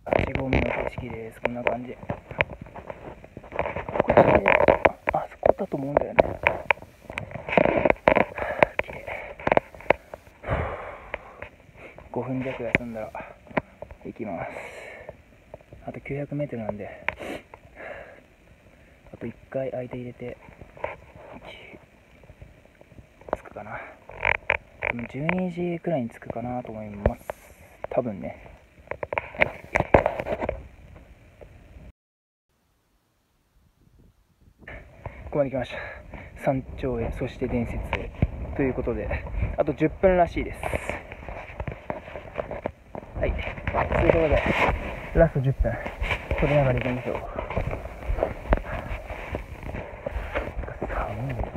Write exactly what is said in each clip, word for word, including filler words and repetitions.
はち合目の景色です。こんな感じ。こっちで、あ、あそこだと思うんだよね。綺麗。ごふん弱休んだら行きます。あときゅうひゃくメートルなんで、あといっかい相手入れて着くかな。じゅうにじくらいに着くかなと思います。多分ね。はい、ここまで来ました。山頂へ、そして伝説へということで、あとじゅっぷんらしいです。はい、ということでラストじゅっぷん取りながら行きましょう。寒い。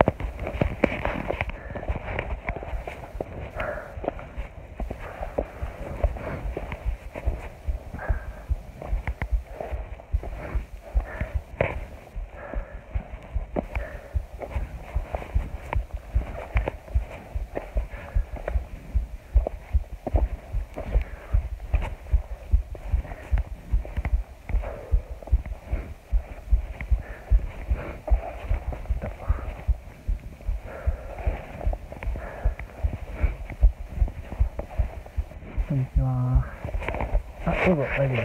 こんにちは。あ、どうぞ、大丈夫です。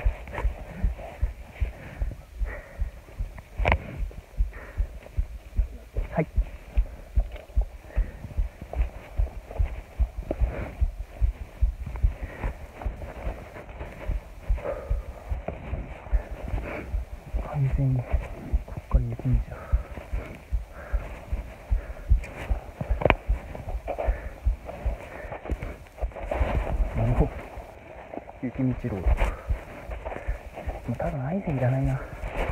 はい。完全にここから雪道だ。もう雪道ロード。もう多分アイゼンいらないな。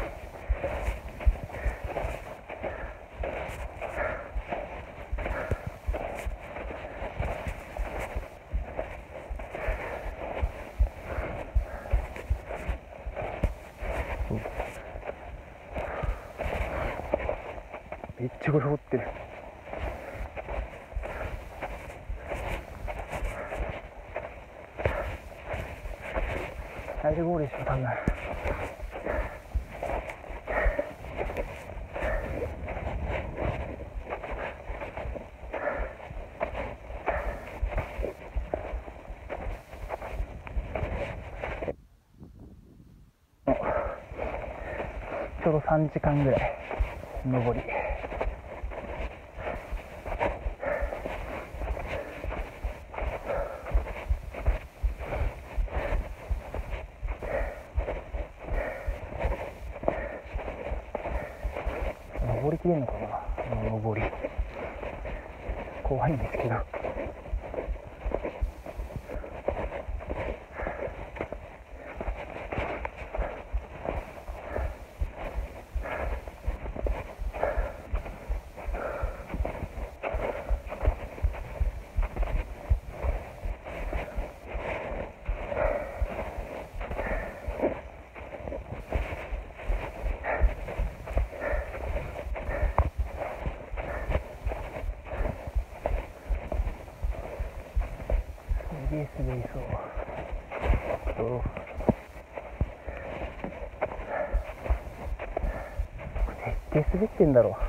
めっちゃこれ掘ってる。大丈夫ゴールでしょ多分。ちょうどさんじかんぐらい上り。登りきれるのかな。登り怖いんですけど。すげえ滑りそう。絶対滑ってんだろう。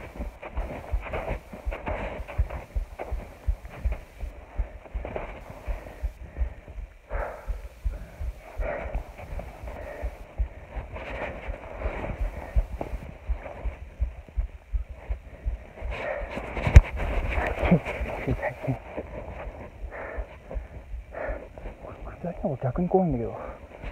下りの方が逆に怖いんだけど。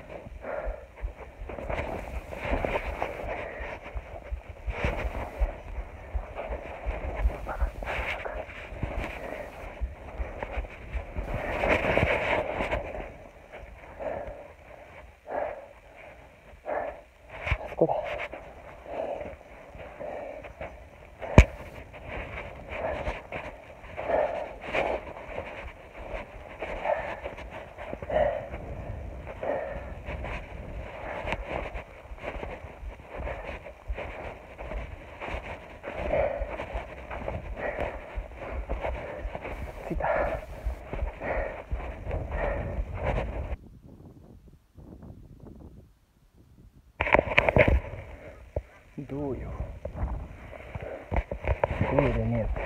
あそこだ。 どうよ。どうよでねえよ。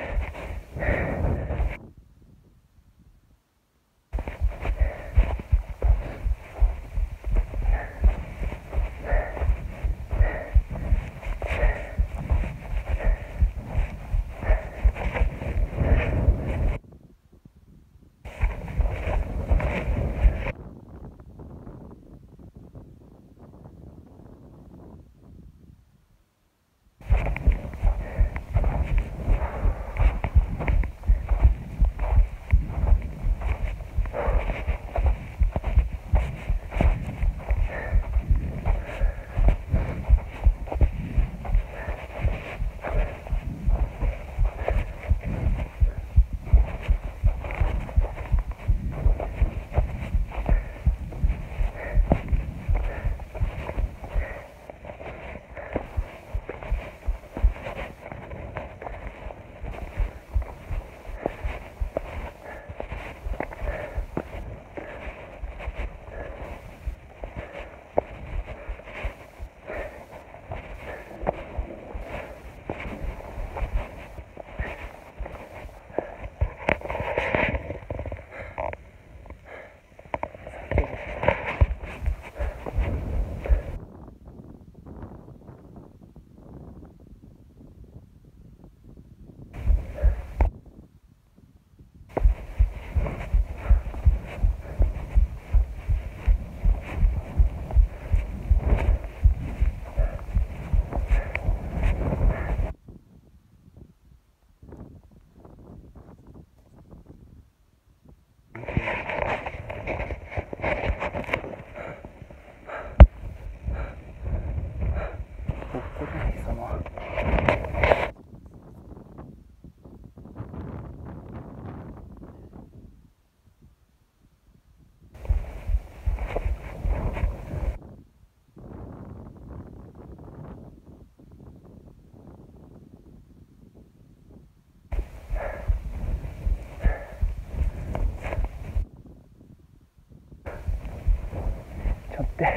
ちょっと待って。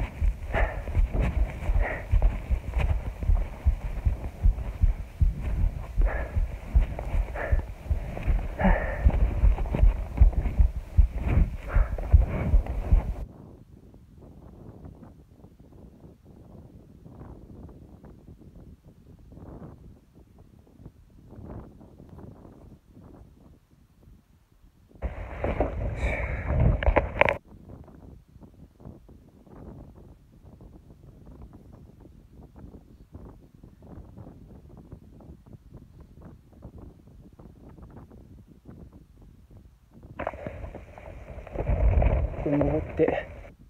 これ登って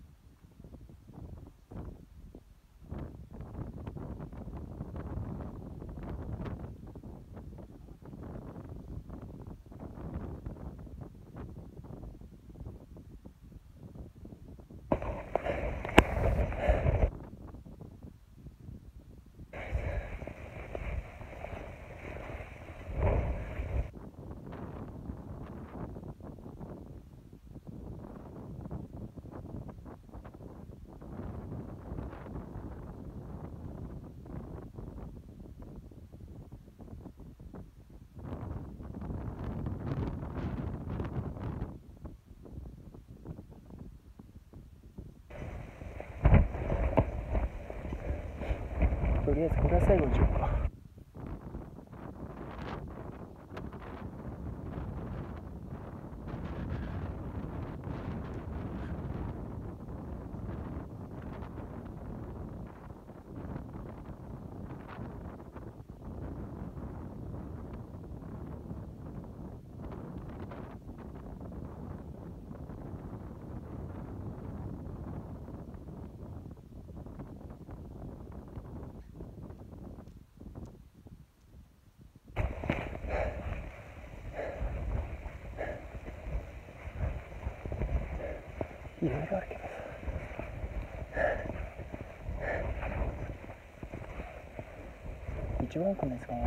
とりあえずこれは最後にしようか。いろいろあるけど一番奥のやつかな。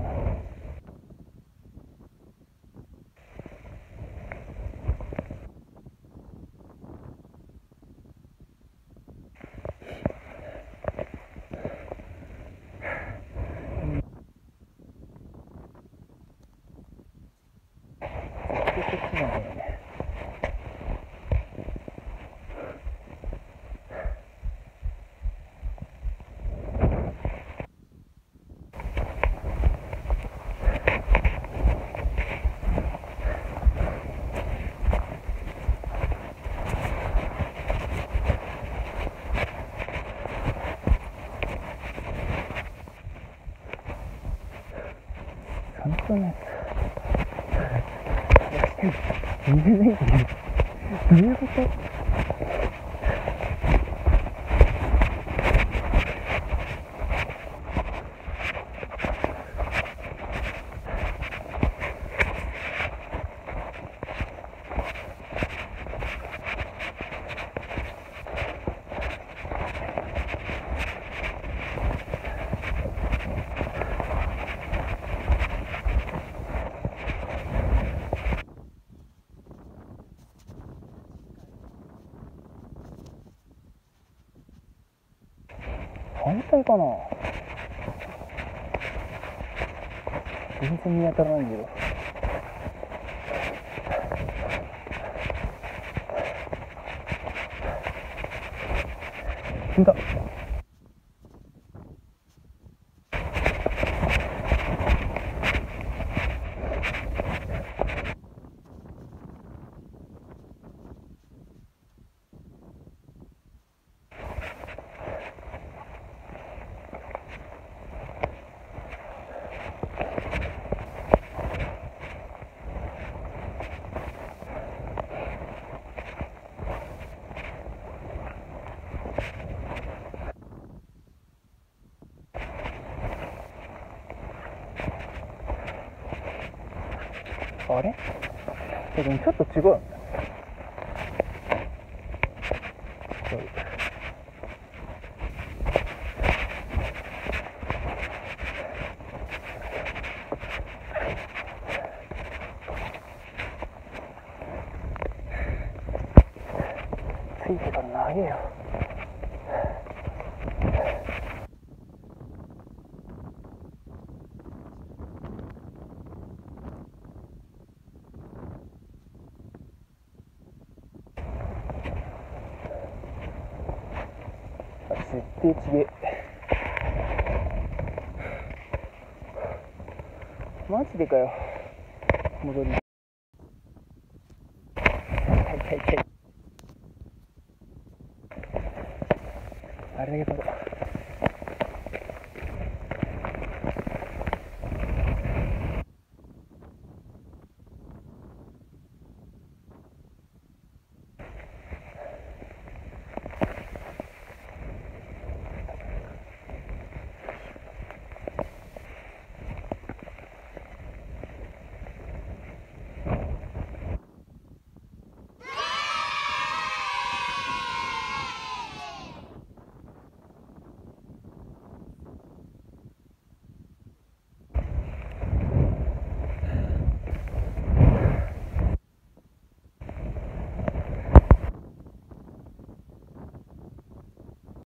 そんなやつ見れないんだけど、どういうこと？反対かな？全然見当たらないけど。踏んだ。あれ？でもちょっと違う。ついてから長えよ。絶対ちげえ。マジでかよ。戻り。痛い痛い痛い。あれだけど。